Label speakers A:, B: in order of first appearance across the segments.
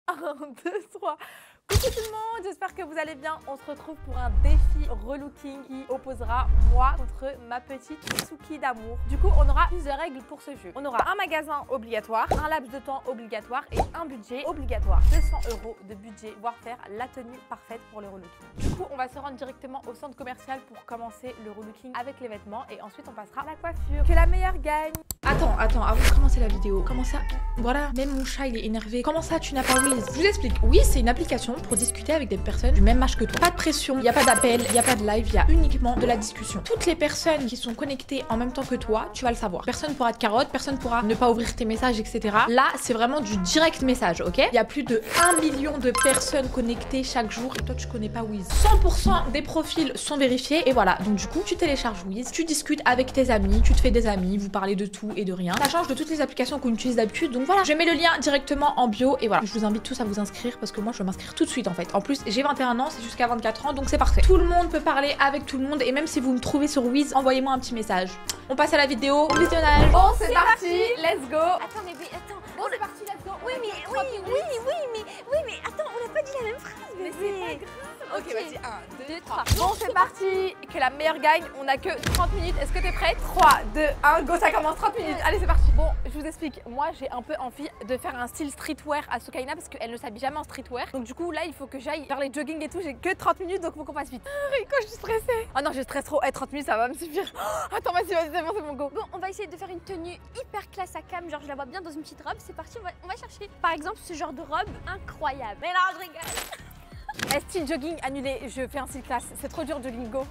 A: 1, 2, 3. Coucou tout le monde, j'espère que vous allez bien. On se retrouve pour un défi relooking qui opposera moi contre ma petite Suki d'amour. Du coup, on aura plusieurs règles pour ce jeu. On aura un magasin obligatoire, un laps de temps obligatoire et un budget obligatoire. 200 € de budget, voire faire la tenue parfaite pour le relooking. Du coup, on va se rendre directement au centre commercial pour commencer le relooking avec les vêtements et ensuite on passera à la coiffure. Que la meilleure gagne.
B: Attends, avant de commencer la vidéo, comment ça? Voilà, même mon chat il est énervé. Comment ça tu n'as pas Wiz? Je vous explique. Wiz c'est une application pour discuter avec des personnes du même âge que toi. Pas de pression, il n'y a pas d'appel, il n'y a pas de live, il y a uniquement de la discussion. Toutes les personnes qui sont connectées en même temps que toi, tu vas le savoir. Personne pourra te carotte, personne pourra ne pas ouvrir tes messages, etc. Là, c'est vraiment du direct message, ok? Il y a plus de 1 million de personnes connectées chaque jour et toi tu connais pas Wiz. 100% des profils sont vérifiés et voilà. Donc du coup, tu télécharges Wiz, tu discutes avec tes amis, tu te fais des amis, vous parlez de tout et de rien. Ça change de toutes les applications qu'on utilise d'habitude. Donc voilà, je mets le lien directement en bio et voilà. Je vous invite tous à vous inscrire parce que moi je vais m'inscrire tout de suite en fait. En plus, j'ai 21 ans, c'est jusqu'à 24 ans, donc c'est parfait. Tout le monde peut parler avec tout le monde et même si vous me trouvez sur Wiz, envoyez-moi un petit message. On passe à la vidéo. Bon visionnage.
A: Bon, c'est parti, let's go.
C: Attends, mais attends.
A: Bon, c'est parti, let's go.
C: Oui, mais attends, on n'a pas dit la même phrase.
A: Mais c'est pas grave. Ok, vas-y, 1, 2, 3.
C: 3.
A: Bon, c'est parti. Que la meilleure gagne. On a que 30 minutes. Est-ce que t'es prête? 3, 2, 1, go, ça commence 30 minutes. Allez, c'est parti. Bon, je vous explique. Moi, j'ai un peu envie de faire un style streetwear à Soukaina parce qu'elle ne s'habille jamais en streetwear. Donc, du coup, là, il faut que j'aille faire les jogging et tout. J'ai que 30 minutes, donc faut qu'on passe vite. Rico, je suis stressée. Oh non, je stresse trop. 30 minutes, ça va me suffire. Oh, attends, vas-y, c'est bon, go.
C: Bon, on va essayer de faire une tenue hyper classe à cam. Genre, je la vois bien dans une petite robe. C'est parti, on va chercher. Par exemple, ce genre de robe incroyable. Mais non, je rigole.
A: Style jogging annulé, je fais un style classe. C'est trop dur, jogging, go.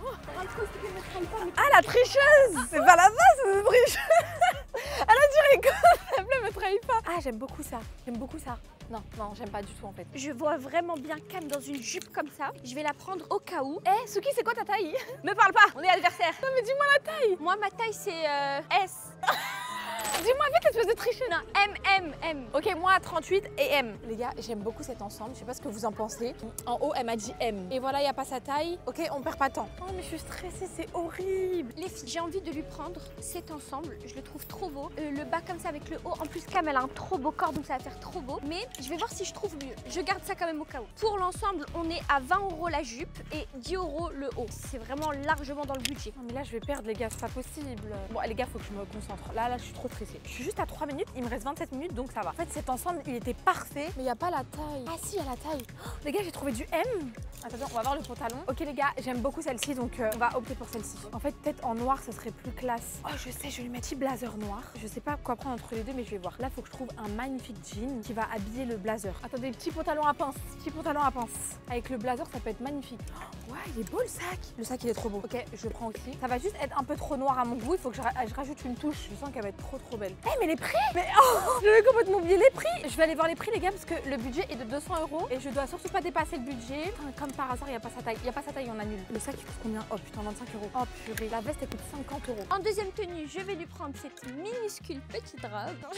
A: Ah, la tricheuse. C'est pas la base, c'est une tricheuse. Elle a dit Rico, s'il te plaît, me trahis pas. Ah, j'aime beaucoup ça. J'aime beaucoup ça. Non, j'aime pas du tout en fait.
C: Je vois vraiment bien Cam dans une jupe comme ça. Je vais la prendre au cas où.
A: Eh, Suki, c'est quoi ta taille?
C: Me parle pas, on est adversaires.
A: Non, mais dis-moi la taille.
C: Moi, ma taille, c'est S.
A: Dis-moi vite, espèce de tricheuse.
C: Non, M.
A: Ok, moi 38 et M. Les gars, j'aime beaucoup cet ensemble. Je sais pas ce que vous en pensez. En haut, elle m'a dit M. Et voilà, il n'y a pas sa taille. Ok, on perd pas de temps. Oh, mais je suis stressée, c'est horrible.
C: Les filles, j'ai envie de lui prendre cet ensemble. Je le trouve trop beau. Le bas comme ça avec le haut. En plus, Cam, elle a un trop beau corps, donc ça va faire trop beau. Mais je vais voir si je trouve mieux. Je garde ça quand même au cas où. Pour l'ensemble, on est à 20 € la jupe et 10 € le haut. C'est vraiment largement dans le budget.
A: Non, mais là, je vais perdre, les gars. C'est pas possible. Bon, les gars, faut que je me concentre. Là, je suis trop stressée. Je suis juste à 3 minutes. Il me reste 27 minutes, donc ça va. En fait, cet ensemble, il était parfait. Mais il n'y a pas la taille. Ah si, il y a la taille. Oh, les gars, j'ai trouvé du M. Attendez, on va voir le pantalon. Ok, les gars, j'aime beaucoup celle-ci, donc on va opter pour celle-ci. En fait, peut-être en noir, ça serait plus classe. Oh, je sais, je vais lui mettre un petit blazer noir. Je sais pas quoi prendre entre les deux, mais je vais voir. Là, il faut que je trouve un magnifique jean qui va habiller le blazer. Attendez, petit pantalon à pince. Petit pantalon à pince. Avec le blazer, ça peut être magnifique. Oh, ouais, il est beau le sac. Le sac, il est trop beau. Ok, je le prends aussi. Ça va juste être un peu trop noir à mon goût. Il faut que je rajoute une touche. Je sens qu'elle va être trop belle. Eh, mais les prix! Mais oh, j'avais complètement oublié les prix. Je vais aller voir les prix, les gars, parce que le budget est de 200 € et je dois surtout pas dépasser le budget. Enfin, comme par hasard, il n'y a pas sa taille. Il n'y a pas sa taille, on annule. Le sac, il coûte combien? Oh putain, 25 €. Oh purée. La veste, elle coûte 50 €.
C: En deuxième tenue, je vais lui prendre cette minuscule petite robe.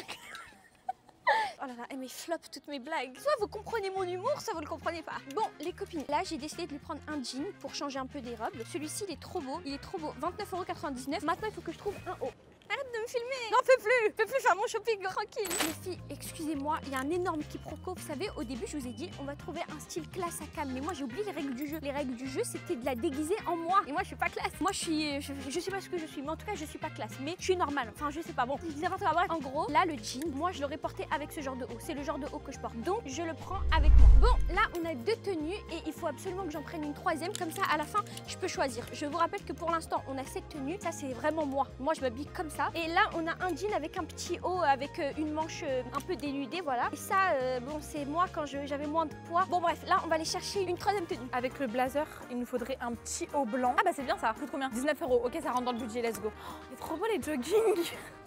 C: Oh là là, elle m'effloppe toutes mes blagues. Soit vous comprenez mon humour, soit vous le comprenez pas. Bon, les copines, là j'ai décidé de lui prendre un jean pour changer un peu des robes. Celui-ci, il est trop beau. 29,99 €. Maintenant, il faut que je trouve un haut. Arrête de me filmer. Non, peux plus faire mon shopping tranquille. Les filles, excusez-moi, il y a un énorme quiproquo. Vous savez, au début, je vous ai dit, on va trouver un style classe à Cam. Mais moi, j'ai oublié les règles du jeu. Les règles du jeu, c'était de la déguiser en moi. Et moi, je suis pas classe. Moi, je sais pas ce que je suis, mais en tout cas, je suis pas classe. Mais je suis normale. Enfin, je sais pas. Bon, je dis n'importe quoi. Bref, en gros, là, le jean, moi, je l'aurais porté avec ce genre de haut. C'est le genre de haut que je porte. Donc, je le prends avec moi. Bon, là, on a 2 tenues et il faut absolument que j'en prenne une troisième. Comme ça, à la fin, je peux choisir. Je vous rappelle que pour l'instant, on a cette tenue. Ça, c'est vraiment moi. Moi, je m'habille comme ça. Et là, on a un jean avec un petit haut, avec une manche un peu dénudée, voilà. Et ça, bon, c'est moi quand j'avais moins de poids. Bon, bref, là, on va aller chercher une troisième tenue.
A: Avec le blazer, il nous faudrait un petit haut blanc. Ah bah c'est bien ça. Coûte combien? 19 €. Ok, ça rentre dans le budget, let's go. Oh, il est trop beau les jogging.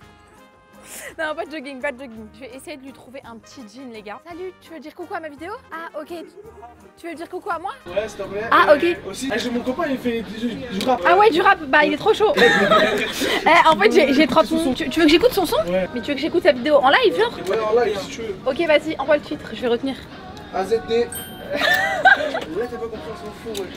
A: Non, pas de jogging, pas de jogging. Je vais essayer de lui trouver un petit jean, les gars. Salut, tu veux dire coucou à ma vidéo? Ah, ok. Tu veux dire coucou à moi?
D: Ouais, s'il te plaît.
A: Ah, ok.
D: Aussi, j'ai mon copain, il fait du rap.
A: Ah ouais, du rap, bah il est trop chaud. En fait, j'ai 30 minutes. Tu veux que j'écoute son son?
D: Ouais.
A: Mais tu veux que j'écoute sa vidéo en live, genre?
D: Ouais, en live, si tu veux.
A: Ok, vas-y, envoie le titre, je vais retenir.
D: AZD, Là, t'as pas compris, on s'en fout, ouais.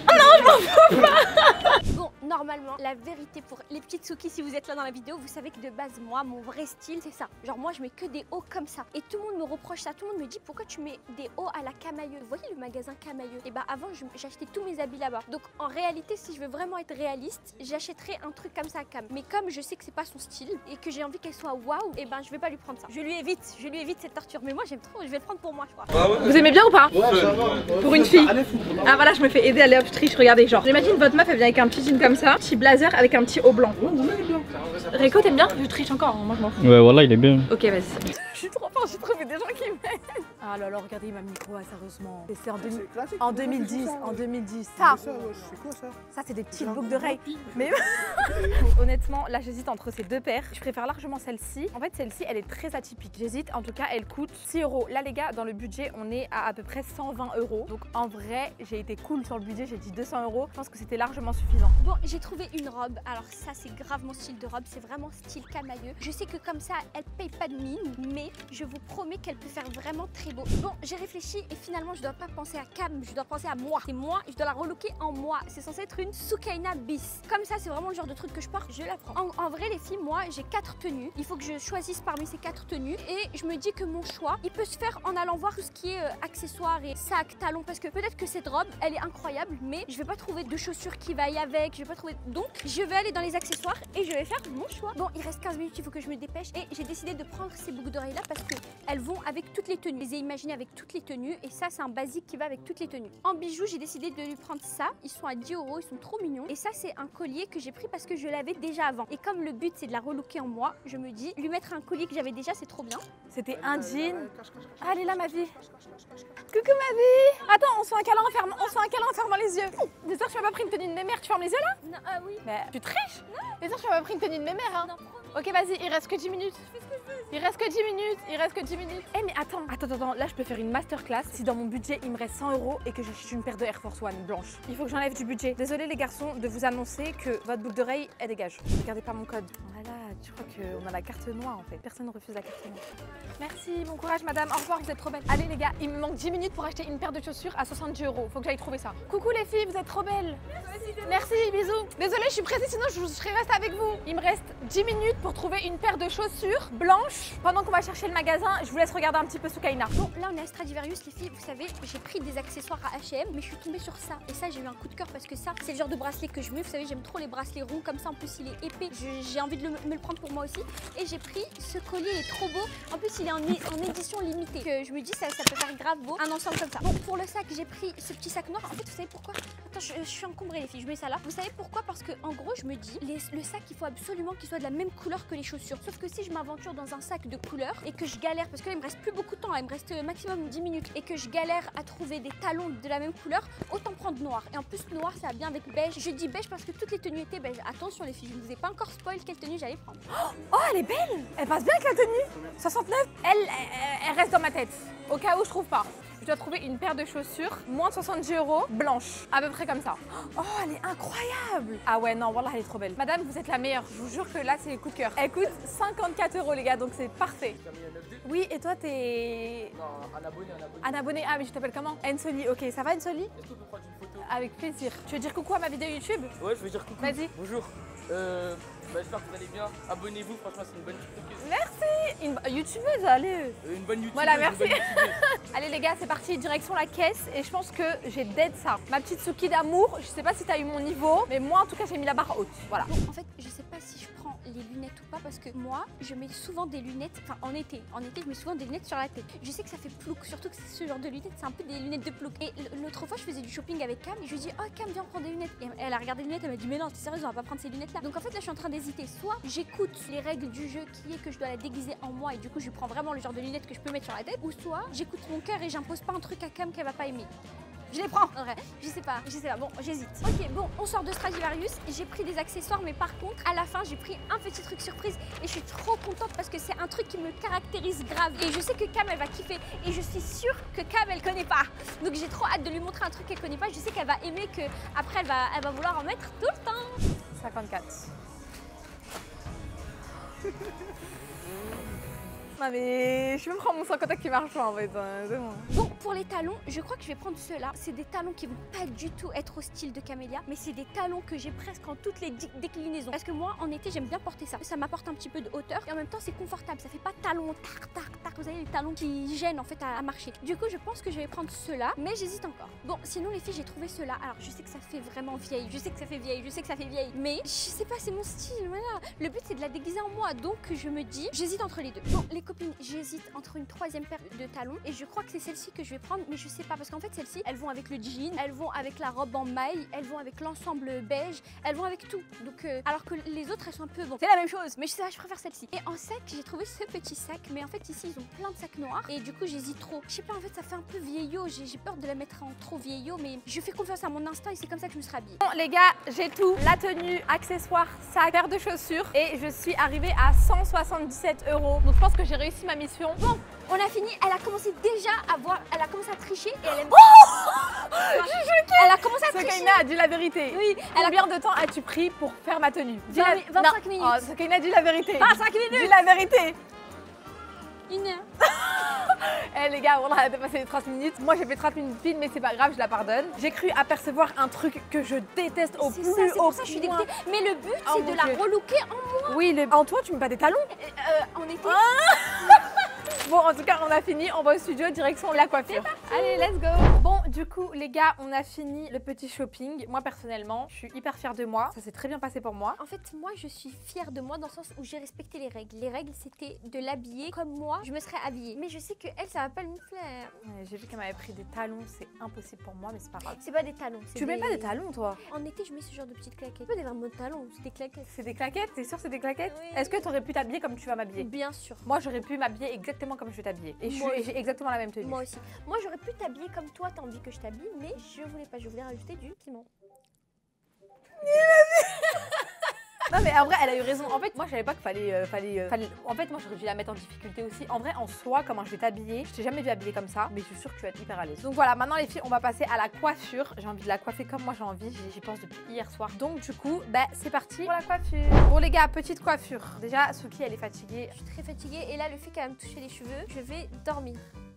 C: Bon, normalement, la vérité pour les petites Souki, si vous êtes là dans la vidéo, vous savez que de base, moi, mon vrai style, c'est ça. Genre, moi, je mets que des hauts comme ça. Et tout le monde me reproche ça. Tout le monde me dit, pourquoi tu mets des hauts à la Camailleux? Vous voyez le magasin Camailleux? Et bah, avant, j'achetais tous mes habits là-bas. Donc, en réalité, si je veux vraiment être réaliste, j'achèterais un truc comme ça à Cam. Mais comme je sais que c'est pas son style et que j'ai envie qu'elle soit waouh, et ben, je vais pas lui prendre ça. Je lui évite cette torture. Mais moi, j'aime trop, je vais le prendre pour moi, je crois.
B: Vous aimez bien ou pas?
D: Ouais, ça va.
B: Pour une fille. Ah voilà, je me fais aider à aller hop triche, regardez, genre. J'imagine votre meuf, elle vient avec un petit jean comme ça, petit blazer avec un petit haut blanc. Réco, t'aimes bien? Je triche encore, hein, moi je m'en fous.
E: Ouais, voilà, il est bien.
B: Ok, vas-y.
A: Je suis trop forte, j'ai trouvé des gens qui m'aident. Ah là là, regardez ma micro, sérieusement. C'est en 2010, en 2010. Ça,
D: C'est quoi ça?
A: ça c'est des petites boucles d'oreilles. Mais honnêtement, là j'hésite entre ces deux paires. Je préfère largement celle-ci. En fait, celle-ci, elle est très atypique. J'hésite, en tout cas, elle coûte 6 €. Là les gars, dans le budget, on est à peu près 120 €. Donc en vrai, j'ai été cool sur le budget, j'ai dit 200 €. Je pense que c'était largement suffisant.
C: Bon, j'ai trouvé une robe. Alors ça, c'est grave mon style de robe. C'est vraiment style Camailleux. Je sais que comme ça, elle paye pas de mine, mais je vous promets qu'elle peut faire vraiment très beau. Bon, j'ai réfléchi et finalement, je dois pas penser à Cam, je dois penser à moi. C'est moi, je dois la relooker en moi. C'est censé être une Soukaina bis. Comme ça, c'est vraiment le genre de truc que je porte, je la prends. En vrai, les filles, moi, j'ai 4 tenues. Il faut que je choisisse parmi ces 4 tenues et je me dis que mon choix, il peut se faire en allant voir tout ce qui est accessoires et sacs, talons, parce que peut-être que cette robe, elle est incroyable, mais je vais pas trouver de chaussures qui vaillent avec, je vais pas trouver. Donc, je vais aller dans les accessoires et je vais faire mon choix. Bon, il reste 15 minutes, il faut que je me dépêche et j'ai décidé de prendre ces boucles d'oreilles là parce qu'elles vont avec toutes les tenues. Je les ai imaginées avec toutes les tenues et ça, c'est un basique qui va avec toutes les tenues. En bijoux, j'ai décidé de lui prendre ça. Ils sont à 10 €, ils sont trop mignons. Et ça, c'est un collier que j'ai pris parce que je l'avais déjà avant. Et comme le but, c'est de la relooker en moi, je me dis, lui mettre un collier que j'avais déjà, c'est trop bien.
A: C'était un jean. Ah, elle est là, ma vie. Coucou, ma vie. Attends, on se fait un câlin en fermant les yeux. Des heures, tu m'as pas pris une tenue de mémère, tu fermes les yeux là?
C: Non, oui.
A: Mais tu triches? Des heures, tu m'as pas pris une tenue de mémère, hein?
C: Non,
A: Ok, vas-y, il reste que 10 minutes. Il reste que 10 minutes, Eh mais attends, là je peux faire une masterclass si dans mon budget il me reste 100 € et que j'achète une paire de Air Force One blanche. Il faut que j'enlève du budget. Désolée les garçons de vous annoncer que votre boucle d'oreille elle dégage. Regardez pas mon code. Voilà, tu crois qu'on a la carte noire en fait. Personne ne refuse la carte noire. Merci, bon courage madame, au revoir, vous êtes trop belle. Allez les gars, il me manque 10 minutes pour acheter une paire de chaussures à 70 €. Faut que j'aille trouver ça. Coucou les filles, vous êtes trop belles. Merci, bisous. Désolée, je suis pressée sinon je serais restée avec vous. Il me reste 10 minutes pour trouver une paire de chaussures blanches. Pendant qu'on va chercher le magasin, je vous laisse regarder un petit peu Soukaina.
C: Bon, là on est à Stradivarius, les filles, vous savez, j'ai pris des accessoires à H&M, mais je suis tombée sur ça. Et ça, j'ai eu un coup de cœur parce que ça, c'est le genre de bracelet que je mets. Vous savez, j'aime trop les bracelets ronds comme ça. En plus, il est épais. J'ai envie de me le prendre pour moi aussi. Et j'ai pris ce collier, il est trop beau. En plus, il est en édition limitée. Que je me dis, ça peut faire grave beau. Un ensemble comme ça. Bon, pour le sac, j'ai pris ce petit sac noir. En fait, vous savez pourquoi? Attends, je suis encombrée, les filles. Je mets ça là. Vous savez pourquoi? Parce que en gros, je me dis, le sac, il faut absolument qu'il soit de la même couleur que les chaussures. Sauf que si je m'aventure dans un sac de couleur et que je galère, parce que là, il me reste plus beaucoup de temps, là, il me reste maximum 10 minutes, et que je galère à trouver des talons de la même couleur, autant prendre noir. Et en plus, noir, ça va bien avec beige. Je dis beige parce que toutes les tenues étaient beige. Attention, les filles, je ne vous ai pas encore spoil quelle tenue j'allais prendre.
A: Oh, elle est belle. Elle passe bien avec la tenue. 69. Elle reste dans ma tête. Au cas où je trouve pas. Je dois trouver une paire de chaussures, moins de 70 €, blanche. À peu près comme ça. Oh, elle est incroyable. Ah ouais, non, voilà, elle est trop belle. Madame, vous êtes la meilleure. Je vous jure que là, c'est coup de cœur. Elle coûte 54 € les gars, donc c'est parfait. Oui, et toi, t'es...
F: Non, un abonné.
A: Un abonné. Ah, mais je t'appelle comment? Ensoli. Ok, ça va, Ensoli?
F: Est-ce qu'on peut prendre une photo?
A: Avec plaisir. Tu veux dire coucou à ma vidéo YouTube?
F: Ouais, je veux dire coucou.
A: Vas-y.
F: Bonjour. J'espère que vous allez bien. Abonnez-vous, franchement, c'est une bonne TikTokeuse.
A: Merci. Une youtubeuse, allez.
F: Une bonne YouTubeuse.
A: Voilà, merci.
F: Une bonne YouTubeuse.
A: Allez les gars, c'est parti, direction la caisse et je pense que j'ai dead ça. Ma petite Souki d'amour, je sais pas si t'as eu mon niveau, mais moi en tout cas j'ai mis la barre haute, voilà.
C: Bon, en fait, je sais pas si je prends les lunettes ou pas parce que moi, je mets souvent des lunettes, enfin en été, je mets souvent des lunettes sur la tête. Je sais que ça fait plouc, surtout que ce genre de lunettes, c'est un peu des lunettes de plouc. Et l'autre fois, je faisais du shopping avec Cam et je lui dis, oh Cam, viens prendre des lunettes. Et elle a regardé les lunettes, elle m'a dit, mais non, t'es sérieuse, on va pas prendre ces lunettes là. Donc en fait, là, je suis en train d'hésiter. Soit j'écoute les règles du jeu qui est que je dois la déguiser en moi et du coup, je prends vraiment le genre de lunettes que je peux mettre sur la tête, ou soit j'écoute mon cœur et j'impose pas un truc à Cam qu'elle va pas aimer. Je les prends en vrai, je sais pas, bon j'hésite. Ok bon, on sort de Stradivarius, j'ai pris des accessoires mais par contre à la fin j'ai pris un petit truc surprise et je suis trop contente parce que c'est un truc qui me caractérise grave et je sais que Cam elle va kiffer et je suis sûre que Cam elle connaît pas. Donc j'ai trop hâte de lui montrer un truc qu'elle connaît pas, je sais qu'elle va aimer, que après elle va vouloir en mettre tout le temps.
A: 54. Non mais je peux prendre mon sans contact qui marche pas en fait, c'est bon.
C: Bon, pour les talons, je crois que je vais prendre ceux-là. C'est des talons qui vont pas du tout être au style de Camélia, mais c'est des talons que j'ai presque en toutes les déclinaisons. Parce que moi, en été, j'aime bien porter ça. Ça m'apporte un petit peu de hauteur et en même temps, c'est confortable. Ça fait pas talons tac tac tac. Vous avez les talons qui gênent en fait à marcher. Du coup, je pense que je vais prendre ceux-là, mais j'hésite encore. Bon, sinon les filles, j'ai trouvé ceux-là. Alors, je sais que ça fait vraiment vieille. Je sais que ça fait vieille. Je sais que ça fait vieille. Mais je sais pas, c'est mon style. Voilà. Le but, c'est de la déguiser en moi. Donc, je me dis, j'hésite entre les deux. Bon, les copines, j'hésite entre une troisième paire de talons et je crois que c'est celle-ci que je vais prendre, mais je sais pas parce qu'en fait, celles-ci, elles vont avec le jean, elles vont avec la robe en maille, elles vont avec l'ensemble beige, elles vont avec tout. Donc, alors que les autres, elles sont un peu bon. C'est la même chose, mais je sais pas, je préfère celle-ci. Et en sac, j'ai trouvé ce petit sac, mais en fait, ici, ils ont plein de sacs noirs et du coup, j'hésite trop. Je sais pas, en fait, ça fait un peu vieillot. J'ai peur de la mettre en trop vieillot, mais je fais confiance à mon instinct et c'est comme ça que je me serai habillée.
A: Bon les gars, j'ai tout, la tenue, accessoires, sac, paire de chaussures et je suis arrivée à 177 €. Donc je pense que j'ai réussi ma mission.
C: Bon, on a fini. Elle a commencé déjà à voir, elle a commencé à tricher et elle aime. Elle a commencé à tricher.
A: Soukaina, dis la vérité.
C: Oui,
A: Combien de temps as-tu pris pour faire ma tenue?
C: 25 minutes.
A: Oh, Soukaina, dis la vérité.
C: 25 minutes.
A: Dis la vérité.
C: Une heure.
A: Eh les gars, on a dépassé les 30 minutes. Moi j'ai fait 30 minutes pile, mais c'est pas grave, je la pardonne. J'ai cru apercevoir un truc que je déteste au plus haut point.
C: C'est pour ça que je suis dégoûtée. Mais le but, c'est de la relooker en moi.
A: Oui, en toi, tu mets pas des talons.
C: En été.
A: Bon, en tout cas, on a fini. On va au studio, direction la coiffure. Allez, let's go. Bon, du coup, les gars, on a fini le petit shopping. Moi, personnellement, je suis hyper fière de moi. Ça s'est très bien passé pour moi.
C: En fait, moi, je suis fière de moi dans le sens où j'ai respecté les règles. Les règles, c'était de l'habiller comme moi, je me serais habillée. Mais je sais que elle, ça va pas lui plaire.
A: Ouais, j'ai vu qu'elle m'avait pris des talons. C'est impossible pour moi, mais c'est pas grave.
C: C'est pas des talons.
A: Tu mets pas des talons, toi?
C: En été, je mets ce genre de petites claquettes. C'est pas des vrais talons, c'est des claquettes.
A: C'est des claquettes? T'es sûre c'est des claquettes?
C: Oui.
A: Est-ce que t'aurais pu t'habiller comme tu vas m'habiller?
C: Bien sûr.
A: Moi, j'aurais pu m'habiller exactement comme je vais t'habiller. Et
C: Moi aussi.
A: j'ai exactement la même tenue.
C: Moi aussi. Moi, j'aurais pu t'habiller comme toi, t'as envie que je t'habille, mais je voulais pas. Je voulais rajouter du piment.
A: Non mais en vrai elle a eu raison. En fait moi je savais pas qu'il fallait. En fait moi j'aurais dû la mettre en difficulté aussi. En vrai en soi comment je vais t'habiller, je t'ai jamais vu habiller comme ça, mais je suis sûre que tu vas être hyper à l'aise. Donc voilà, maintenant les filles on va passer à la coiffure. J'ai envie de la coiffer comme moi j'ai envie, j'y pense depuis hier soir. Donc du coup bah c'est parti pour la coiffure. Bon les gars, petite coiffure. Déjà Souki elle est fatiguée.
C: Je suis très fatiguée et là le fait qu'elle va me toucher les cheveux, je vais dormir.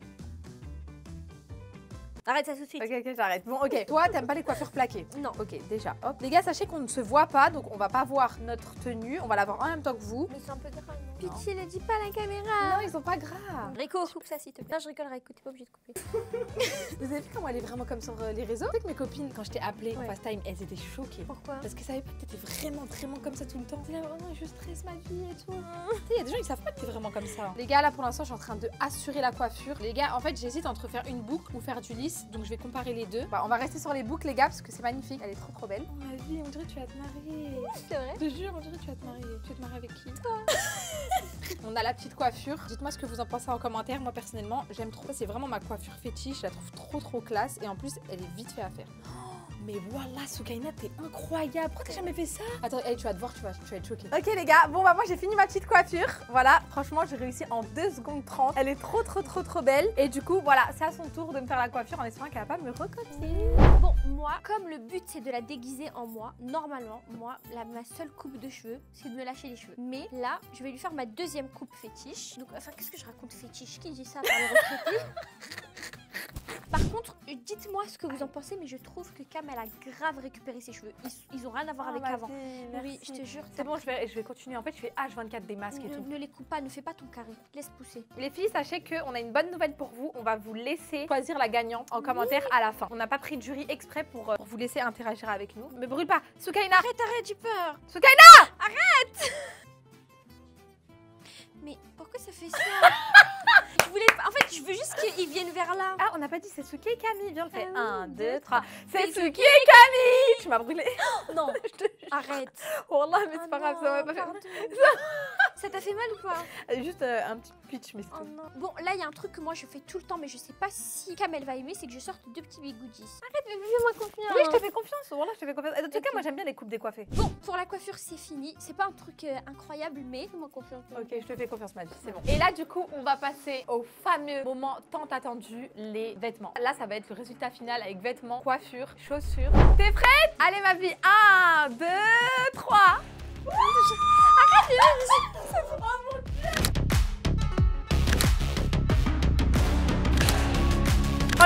C: Arrête ça tout de suite.
A: Ok, j'arrête. Bon, ok. Toi, t'aimes pas les coiffures plaquées?
C: Non.
A: Ok, déjà. Hop. Les gars, sachez qu'on ne se voit pas, donc on va pas voir notre tenue. On va la voir en même temps que vous.
C: Mais c'est un peu grave. Pitié, ne dis pas à la caméra.
A: Non, ils sont pas gras.
C: Rico, coupe ça s'il te plaît. Non, je rigole, Rico, t'es pas obligé de couper.
A: Vous avez vu comment elle est vraiment comme sur les réseaux? Tu sais que mes copines, quand je t'ai appelée en FaceTime, elles étaient choquées.
C: Pourquoi?
A: Parce qu'elles savaient pas que t'étais vraiment comme ça tout le temps. C'est là, vraiment, je stresse ma vie et tout. Tu sais, il y a des gens qui savent pas que t'es vraiment comme ça. Les gars, là pour l'instant, je suis en train de assurer la coiffure. Les gars, en fait, j'hésite entre faire une boucle ou faire du lisse. Donc je vais comparer les deux. Bah, on va rester sur les boucles, les gars, parce que c'est magnifique. Elle est trop belle. Oh ma vie, on dirait que tu vas te marier.
C: C'est vrai?
A: Je te jure, on dirait que tu vas te marier. Tu vas te marier avec qui? Toi. On a la petite coiffure. Dites-moi ce que vous en pensez en commentaire. Moi personnellement, j'aime trop. C'est vraiment ma coiffure fétiche. Je la trouve trop classe. Et en plus, elle est vite fait à faire. Mais voilà, Soukaina, t'es incroyable. Pourquoi t'as jamais fait ça? Attends, hey, tu vas te voir, tu vas être choquée. Ok les gars, bon bah moi j'ai fini ma petite coiffure. Voilà, franchement j'ai réussi en 2 secondes 30. Elle est trop belle. Et du coup voilà, c'est à son tour de me faire la coiffure en espérant qu'elle va pas me recopier.
C: Bon, moi, comme le but c'est de la déguiser en moi, normalement, moi, ma seule coupe de cheveux, c'est de me lâcher les cheveux. Mais là, je vais lui faire ma deuxième coupe fétiche. Donc, enfin, qu'est-ce que je raconte fétiche? Qui dit ça par les retraités? Par contre, dites-moi ce que vous en pensez, mais je trouve que Cam, elle a grave récupéré ses cheveux. Ils ont rien à voir avec avant. Oui, je te jure.
A: C'est bon, je vais continuer. En fait, je fais H24 des masques et tout.
C: Ne les coupe pas, ne fais pas ton carré. Laisse pousser.
A: Les filles, sachez qu'on a une bonne nouvelle pour vous. On va vous laisser choisir la gagnante en commentaire à la fin. On n'a pas pris de jury exprès pour vous laisser interagir avec nous. Me brûle pas. Soukaina,
C: Arrête, j'ai peur.
A: Soukaina,
C: arrête. Mais pourquoi ça fait ça? Je voulais pas... En fait, je veux juste qu'ils viennent vers là.
A: Ah, on n'a pas dit c'est Souki et Camille. Viens, on le fait.
C: Ah
A: 1,
C: oui,
A: 2, 3. C'est Souki et Camille. Tu m'as brûlé.
C: Non, arrête.
A: Oh là, mais
C: Oh
A: c'est pas grave, ça m'a pas fait.
C: pardon. Ça t'a fait mal ou pas?
A: Juste un petit pitch, mais c'est
C: Oh
A: tout.
C: non. Bon, là, il y a un truc que moi je fais tout le temps, mais je sais pas si Cam elle va aimer, c'est que je sorte 2 petits bigoudis. Arrête, fais-moi confiance.
A: Oui, je te fais confiance. Voilà, je te fais confiance. Et en tout cas, moi j'aime bien les coupes décoiffées.
C: Bon, pour la coiffure, c'est fini. C'est pas un truc incroyable, mais fais-moi confiance.
A: Ok, je te fais confiance, Maddy, c'est bon. Et là, du coup, on va passer au fameux moment tant attendu, les vêtements. Là, ça va être le résultat final avec vêtements, coiffure, chaussures. T'es prête? Allez, ma vie. 1, 2, 3. Arrête,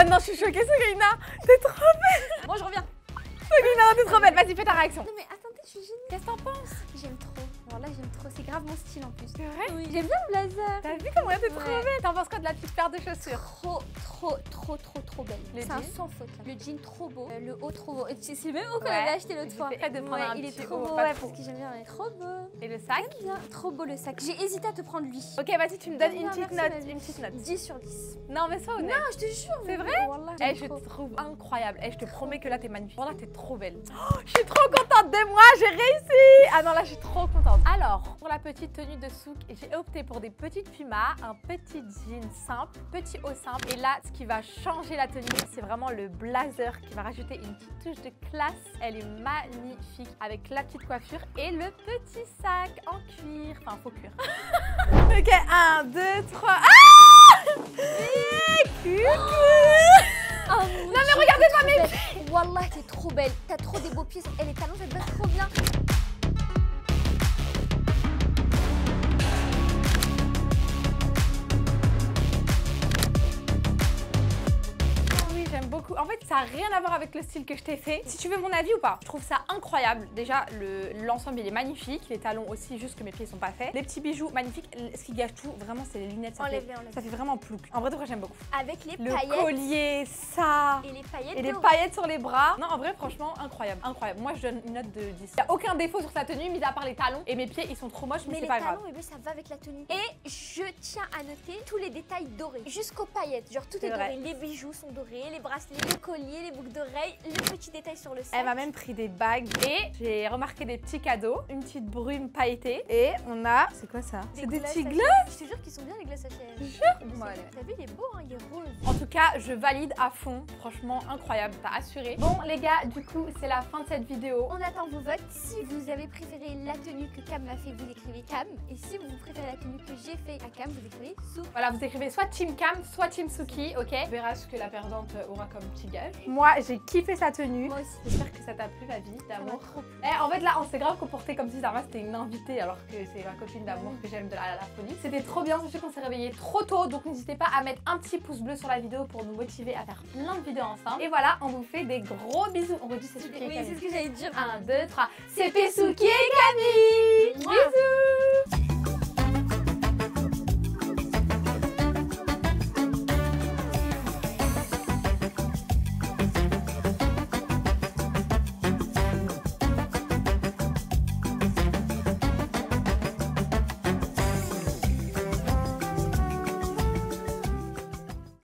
A: non, je suis choquée, Sabrina. T'es trop belle.
C: Bon, je reviens.
A: Sabrina, t'es trop belle. Vas-y, fais ta réaction.
C: Non, mais attendez, je suis gênée.
A: Qu'est-ce que t'en penses?
C: J'aime trop. Alors là, j'aime trop. C'est grave mon style en plus.
A: C'est vrai?
C: Oui. J'aime bien le blazer.
A: T'as vu comment t'es trop
C: Ouais.
A: belle? T'en penses quoi de la petite paire de chaussures?
C: Trop belle.
A: Le
C: C'est un
A: jean
C: sans faute là. Le jean trop beau. Le haut trop beau. C'est le même haut qu'on
A: Ouais.
C: avait acheté l'autre
A: J'ai
C: fois.
A: fait de prendre un
C: il est
A: petit
C: trop
A: haut,
C: beau.
A: pas
C: Ouais,
A: trop.
C: parce que j'aime bien. Ouais. Trop beau.
A: Et le sac?
C: J'aime bien. Trop beau le sac. J'ai hésité à te prendre lui.
A: Ok, vas-y, tu me donnes
C: J'aime
A: une
C: bien,
A: petite
C: merci,
A: note.
C: Manu.
A: Une petite note.
C: 10 sur 10.
A: Non, mais sois honnête.
C: Non, je te jure.
A: C'est
C: mais
A: vrai?
C: Wallah,
A: Eh,
C: j'aime
A: je
C: trop.
A: te trouve incroyable. Eh, je te promets que là, t'es magnifique. Voilà, t'es trop belle. Oh, je suis trop contente de moi. J'ai réussi. Ah non, là, je suis trop contente. Alors, pour la petite tenue de souk, j'ai opté pour des petites pumas, un petit jean simple, petit haut simple. Et là, ce qui va changer la tenue, c'est vraiment le blazer qui va rajouter une petite touche de classe. Elle est magnifique avec la petite coiffure et le petit sac en cuir. Enfin, faux cuir. Ok, 1, 2, 3. Ah! Coucou!
C: Oh,
A: Non mais regardez-moi mes
C: pieds. Wallah, t'es trop belle. T'as trop des beaux pieds. Et les talons, ça te va trop bien.
A: Oui, j'aime beaucoup. En fait, ça n'a rien à voir avec le style que je t'ai fait. Si tu veux mon avis ou pas, je trouve ça incroyable. Déjà, l'ensemble, il est magnifique. Les talons aussi, juste que mes pieds sont pas faits. Les petits bijoux, magnifiques. Ce qui gâche tout, vraiment, c'est les lunettes. Ça fait vraiment plouc. En vrai, de vrai, j'aime beaucoup.
C: Avec les
A: Le
C: paillettes.
A: collier, ça.
C: Et les paillettes.
A: Et les paillettes sur les bras. Non, en vrai, franchement, incroyable. Incroyable. Moi, je donne une note de 10. Il n'y a aucun défaut sur sa tenue, mis à part les talons. Et mes pieds, ils sont trop moches, mais c'est
C: les
A: pas grave.
C: talons, bébé, ça va avec la tenue. Et je tiens à noter tous les détails dorés. Jusqu'aux paillettes. Genre, tout est doré. Les bijoux sont dorés, les bracelets, le collier, les boucles d'oreilles, les petits détails sur le sac.
A: Elle m'a même pris des bagues et j'ai remarqué des petits cadeaux. Une petite brume pailletée. Et on a... C'est quoi ça? C'est des petits gloss.
C: Je te jure qu'ils sont bien les glaces HM.
A: Je jure. Bon, allez.
C: T'as vu, il est beau, hein, il est rose.
A: En tout cas, je valide à fond. Franchement, incroyable. T'as assuré. Bon, les gars, du coup, c'est la fin de cette vidéo.
C: On attend vos votes. Si vous avez préféré la tenue que Cam m'a fait, vous écrivez Cam. Et si vous préférez la tenue que j'ai fait à Cam, vous écrivez Souk.
A: Voilà, vous écrivez soit Team Cam, soit Team Suki, ok? On verra ce que la perdante aura comme petit gage. Moi, j'ai kiffé sa tenue.
C: Moi aussi.
A: J'espère que ça t'a plu, ma vie d'amour.
C: trop plu.
A: En fait, là, on s'est grave comporté comme si Zarma c'était une invitée, alors que c'est ma copine d'amour que j'aime de la folie. C'était trop bien. Je sais qu'on s'est réveillé trop tôt, donc n'hésitez pas à mettre un petit pouce bleu sur la vidéo pour nous motiver à faire plein de vidéos ensemble. Et voilà, on vous fait des gros bisous. On redit c'est Suki et
C: Oui,
A: Camille.
C: c'est ce que j'allais dire.
A: 1, 2, 3. C'était Suki et Camille.